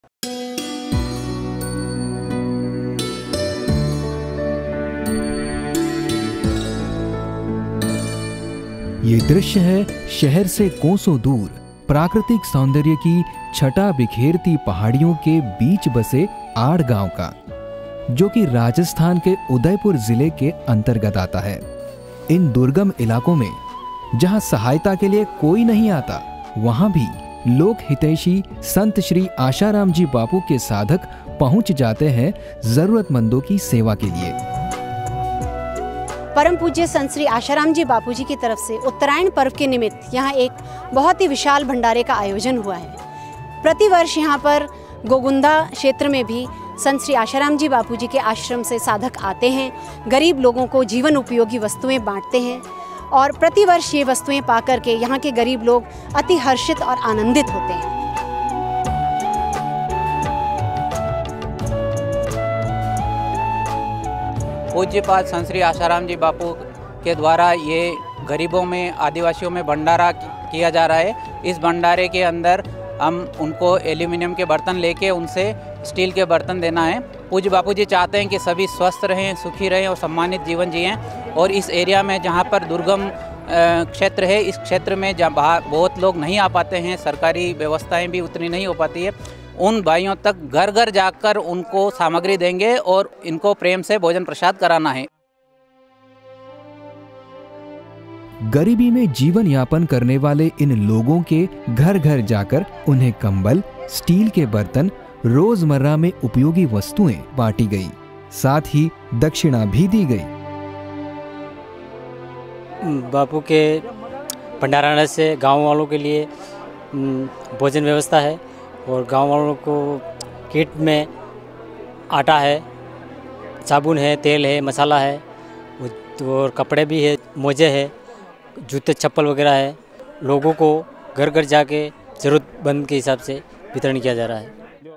ये दृश्य है शहर से कोसों दूर प्राकृतिक सौंदर्य की छटा बिखेरती पहाड़ियों के बीच बसे आड़ गांव का, जो कि राजस्थान के उदयपुर जिले के अंतर्गत आता है। इन दुर्गम इलाकों में जहां सहायता के लिए कोई नहीं आता, वहां भी लोक हितैषी संत श्री आशाराम जी बापू के साधक पहुंच जाते हैं जरूरतमंदों की सेवा के लिए। परम पूज्य संत श्री आशाराम जी बापू जी की तरफ से उत्तरायण पर्व के निमित्त यहाँ एक बहुत ही विशाल भंडारे का आयोजन हुआ है। प्रतिवर्ष यहाँ पर गोगुंदा क्षेत्र में भी संत श्री आशाराम जी बापू जी के आश्रम से साधक आते हैं, गरीब लोगों को जीवन उपयोगी वस्तुएं बांटते हैं और प्रतिवर्ष ये वस्तुएं पाकर के यहाँ के गरीब लोग अति हर्षित और आनंदित होते हैं। पूज्यपाद संत श्री आशाराम जी बापू के द्वारा ये गरीबों में, आदिवासियों में भंडारा किया जा रहा है। इस भंडारे के अंदर हम उनको एल्यूमिनियम के बर्तन लेके उनसे स्टील के बर्तन देना है। पूज्य बापू जी चाहते हैं कि सभी स्वस्थ रहें, सुखी रहें और सम्मानित जीवन जिएं। और इस एरिया में जहाँ पर दुर्गम क्षेत्र है, इस क्षेत्र में जहाँ बहुत लोग नहीं आ पाते हैं, सरकारी व्यवस्थाएं भी उतनी नहीं हो पाती है, उन भाइयों तक घर घर जाकर उनको सामग्री देंगे और इनको प्रेम से भोजन प्रसाद कराना है। गरीबी में जीवन यापन करने वाले इन लोगों के घर घर जाकर उन्हें कंबल, स्टील के बर्तन, रोजमर्रा में उपयोगी वस्तुएं बांटी गई, साथ ही दक्षिणा भी दी गई। बापू के भंडाराने से गांव वालों के लिए भोजन व्यवस्था है और गांव वालों को किट में आटा है, साबुन है, तेल है, मसाला है और कपड़े भी है, मोजे है, जूते चप्पल वगैरह है। लोगों को घर घर जाके ज़रूरतमंद के हिसाब से वितरण किया जा रहा है।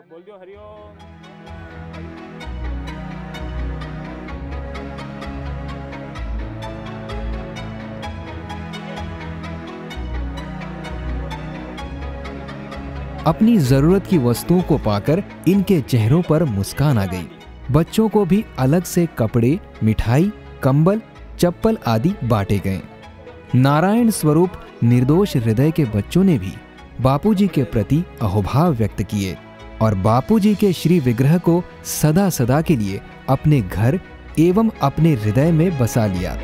अपनी जरूरत की वस्तुओं को पाकर इनके चेहरों पर मुस्कान आ गई। बच्चों को भी अलग से कपड़े, मिठाई, कंबल, चप्पल आदि बांटे गए। नारायण स्वरूप निर्दोष हृदय के बच्चों ने भी बापूजी के प्रति अहोभाव व्यक्त किए और बापूजी के श्री विग्रह को सदा सदा के लिए अपने घर एवं अपने हृदय में बसा लिया।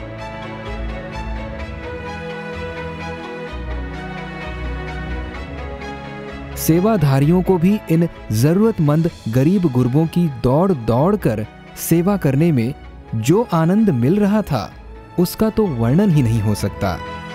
सेवाधारियों को भी इन जरूरतमंद गरीब गुरबों की दौड़ दौड़ कर सेवा करने में जो आनंद मिल रहा था, उसका तो वर्णन ही नहीं हो सकता।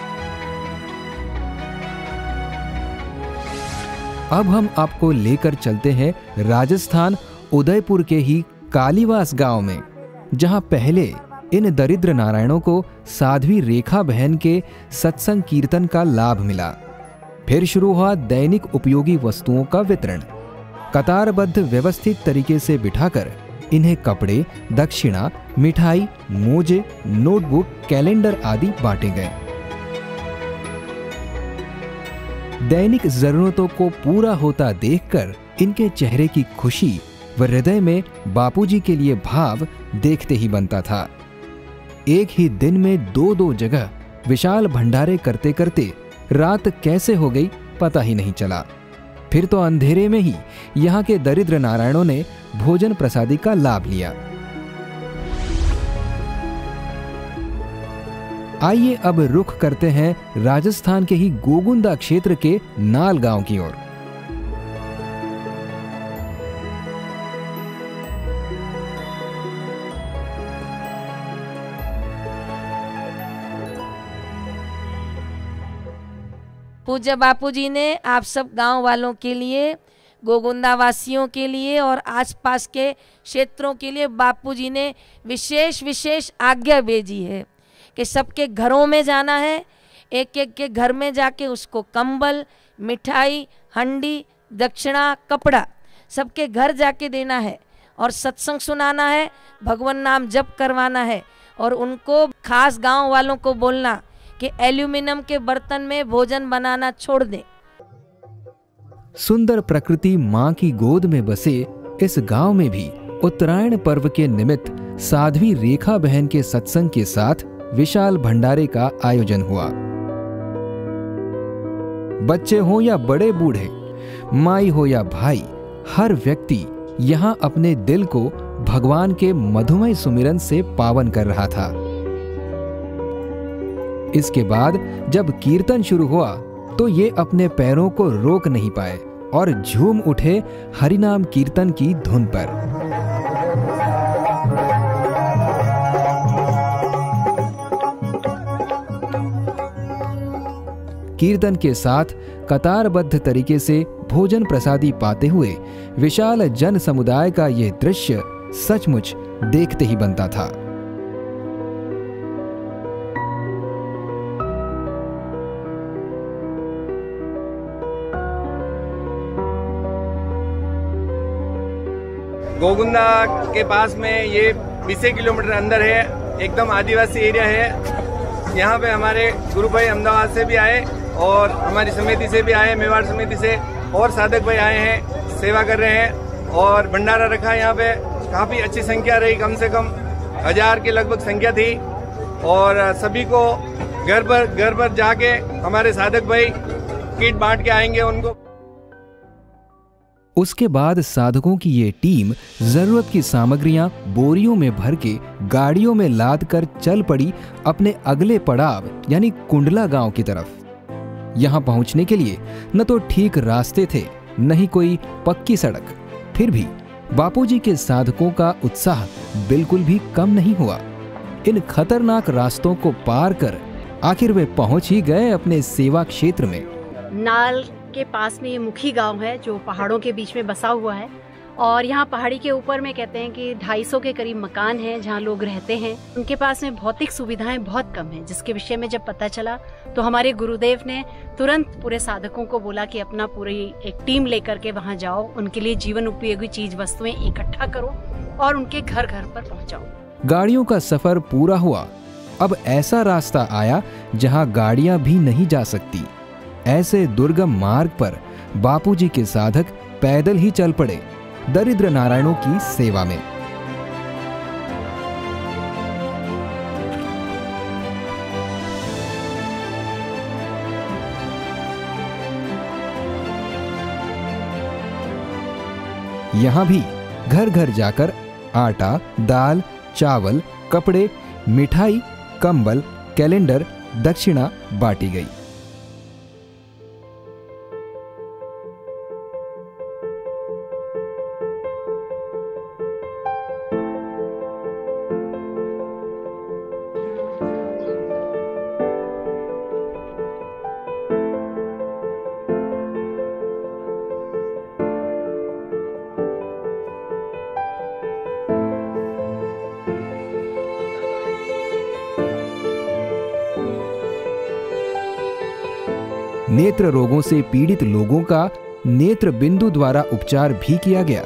अब हम आपको लेकर चलते हैं राजस्थान उदयपुर के ही कालीवास गांव में, जहां पहले इन दरिद्र नारायणों को साध्वी रेखा बहन के सत्संग कीर्तन का लाभ मिला। फिर शुरू हुआ दैनिक उपयोगी वस्तुओं का वितरण। कतारबद्ध व्यवस्थित तरीके से बिठाकर इन्हें कपड़े, दक्षिणा, मिठाई, मोजे, नोटबुक, कैलेंडर आदि बांटे गए। दैनिक जरूरतों को पूरा होता देखकर इनके चेहरे की खुशी व हृदय में बापूजी के लिए भाव देखते ही बनता था। एक ही दिन में दो जगह विशाल भंडारे करते करते रात कैसे हो गई पता ही नहीं चला। फिर तो अंधेरे में ही यहाँ के दरिद्र नारायणों ने भोजन प्रसादी का लाभ लिया। आइए अब रुख करते हैं राजस्थान के ही गोगुंदा क्षेत्र के नाल गांव की ओर। पूज्य बापूजी ने आप सब गांव वालों के लिए, गोगुंदा वासियों के लिए और आसपास के क्षेत्रों के लिए बापूजी ने विशेष आज्ञा भेजी है कि सबके घरों में जाना है, एक एक के घर में जाके उसको कंबल, मिठाई, हंडी, दक्षिणा, कपड़ा सबके घर जाके देना है और सत्संग सुनाना है, भगवान नाम जप करवाना है और उनको खास गांव वालों को बोलना कि एल्यूमिनियम के बर्तन में भोजन बनाना छोड़ दें। सुंदर प्रकृति मां की गोद में बसे इस गांव में भी उत्तरायण पर्व के निमित्त साध्वी रेखा बहन के सत्संग के साथ विशाल भंडारे का आयोजन हुआ। बच्चे हो या बड़े बूढ़े, माई हो या भाई, हर व्यक्ति यहां अपने दिल को भगवान के मधुमय सुमिरन से पावन कर रहा था। इसके बाद जब कीर्तन शुरू हुआ तो ये अपने पैरों को रोक नहीं पाए और झूम उठे हरिनाम कीर्तन की धुन पर। कीर्तन के साथ कतारबद्ध तरीके से भोजन प्रसादी पाते हुए विशाल जन समुदाय का यह दृश्य सचमुच देखते ही बनता था। गोगुंदा के पास में ये 20 किलोमीटर अंदर है, एकदम आदिवासी एरिया है। यहाँ पे हमारे गुरु भाई अहमदाबाद से भी आए और हमारी समिति से भी आए, मेवाड़ समिति से, और साधक भाई आए हैं, सेवा कर रहे हैं और भंडारा रखा है। यहाँ पे काफ़ी अच्छी संख्या रही, कम से कम 1000 के लगभग संख्या थी और सभी को घर पर जाके हमारे साधक भाई किट बांट के आएंगे उनको। उसके बाद साधकों की ये टीम जरूरत की सामग्रियां बोरियों में भर के गाड़ियों में लाद कर चल पड़ी अपने अगले पड़ाव यानी कुंडला गांव की तरफ। यहां पहुंचने के लिए न तो ठीक रास्ते थे, न ही कोई पक्की सड़क। फिर भी बापूजी के साधकों का उत्साह बिल्कुल भी कम नहीं हुआ। इन खतरनाक रास्तों को पार कर आखिर वे पहुंच ही गए अपने सेवा क्षेत्र में। नाल के पास में ये मुखी गांव है जो पहाड़ों के बीच में बसा हुआ है और यहाँ पहाड़ी के ऊपर में कहते हैं कि 250 के करीब मकान हैं जहाँ लोग रहते हैं। उनके पास में भौतिक सुविधाएं बहुत कम हैं, जिसके विषय में जब पता चला तो हमारे गुरुदेव ने तुरंत पूरे साधकों को बोला कि अपना पूरी एक टीम लेकर के वहाँ जाओ, उनके लिए जीवन उपयोगी चीज वस्तुएं इकट्ठा करो और उनके घर घर पर पहुँचाओ। गाड़ियों का सफर पूरा हुआ। अब ऐसा रास्ता आया जहाँ गाड़ियां भी नहीं जा सकती। ऐसे दुर्गम मार्ग पर बापूजी के साधक पैदल ही चल पड़े दरिद्र नारायणों की सेवा में। यहां भी घर घर जाकर आटा, दाल, चावल, कपड़े, मिठाई, कंबल, कैलेंडर, दक्षिणा बांटी गई। नेत्र रोगों से पीड़ित लोगों का नेत्र बिंदु द्वारा उपचार भी किया गया।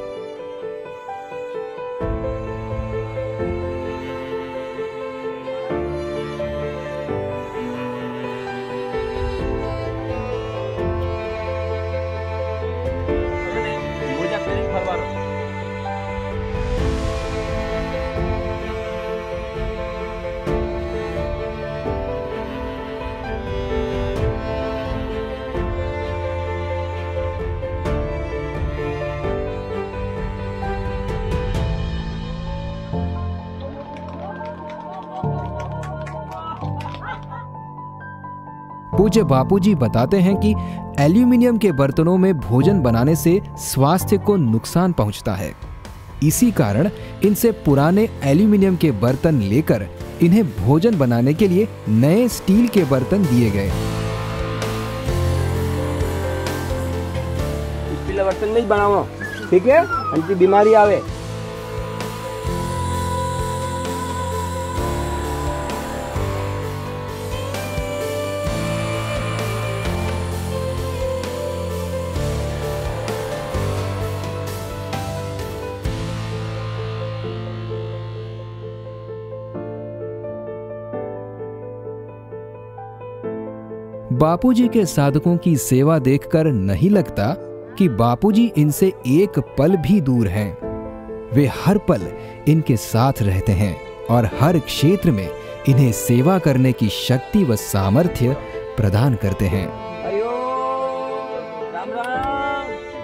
पूज्य बापूजी बताते हैं कि एल्यूमिनियम के बर्तनों में भोजन बनाने से स्वास्थ्य को नुकसान पहुंचता है। इसी कारण इनसे पुराने एल्यूमिनियम के बर्तन लेकर इन्हें भोजन बनाने के लिए नए स्टील के बर्तन दिए गए। स्टील बर्तन नहीं बनाओ, ठीक है, उनकी बीमारी आवे। बापूजी के साधकों की सेवा देखकर नहीं लगता कि बापूजी इनसे एक पल भी दूर हैं। वे हर पल इनके साथ रहते हैं और हर क्षेत्र में इन्हें सेवा करने की शक्ति व सामर्थ्य प्रदान करते हैं। राम राम।